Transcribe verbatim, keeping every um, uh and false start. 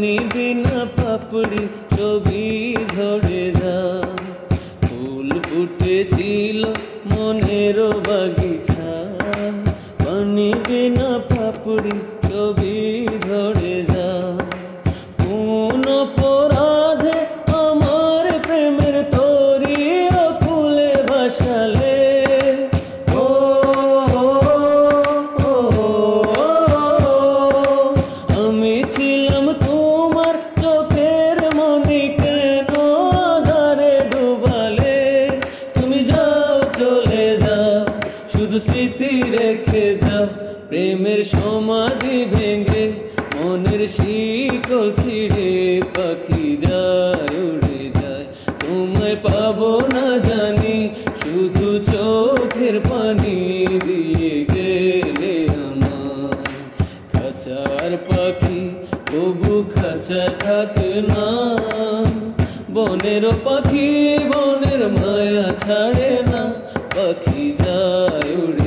পানি বিনা পাপড়ি ছবি ঝরে যায়। ফুল ফুটেছিল মনের বাগিচা, পানি বিনা পাপড়ি ছবি ঝরে যায়। কোন অপরাধে আমার প্রেমের তরি ফুলে ভাসালে, ও আমি ছিলাম তোমার চোখের মনি, কেন আধারে ডুবালে? তুমি যাও চলে যাও, শুধু স্মৃতি রেখে যাও। প্রেমের সমাধি ভেঙে মনের শিকল ছিঁড়ে পাখি যায় উড়ে যায়। তোমায় পাবো না জানি, শুধু চোখের পানি দিয়ে গেলে আমার। খাঁচার পাখি তবু খাঁচা থাকে না, বনের পাখি বনের মায়া ছাড়ে না, পাখি যায় উড়ে।